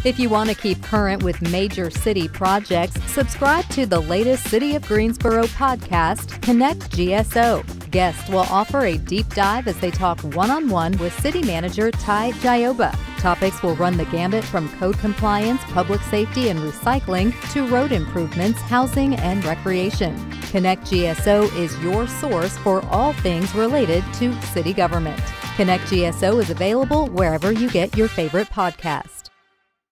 If you want to keep current with major city projects, subscribe to the latest City of Greensboro podcast, Connect GSO. Guests will offer a deep dive as they talk one-on-one with City Manager Jaiyeoba. Topics will run the gambit from code compliance, public safety and recycling to road improvements, housing, and recreation. Connect GSO is your source for all things related to city government. Connect GSO is available wherever you get your favorite podcasts.